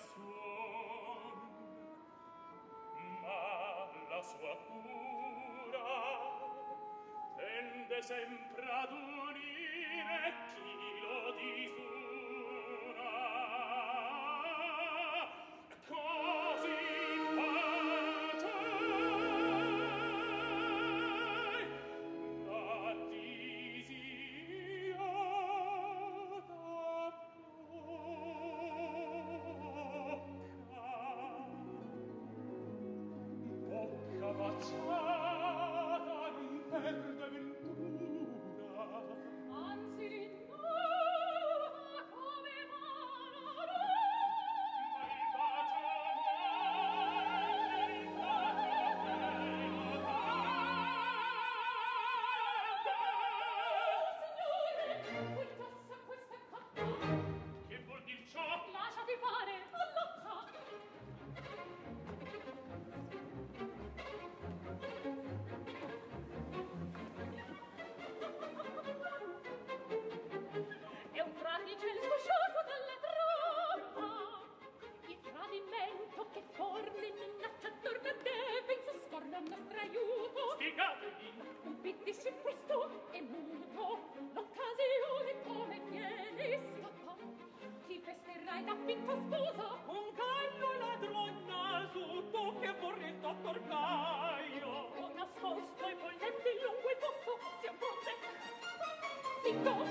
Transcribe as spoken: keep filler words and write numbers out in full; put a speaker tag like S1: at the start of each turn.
S1: suon, ma la sua cura tende sempre ad unire chi lo disuna. Così pace la disiata bocca baciata non perde ventura,
S2: anzi rinnova come vana.
S1: ma il bacio muore, il bacio
S2: Signore, quel questa cappa.
S1: che vuol dir ciò?
S2: Lasciati fare, allocca. È un fraticello scosciato dalla troppa, il tradimento che torna in minaccia attorno a te, pensa scorda il nostro aiuto.
S1: Spiegatevi!
S2: Un pittisce presto e muto, l'occasione come viene scappa. Ti festerai da finta sposa,
S3: Un gallo ladron nasuto che vorrei il dottor Gaio.
S2: ho nascosto i polletti lungo il posto, siamo pronte. Zitto!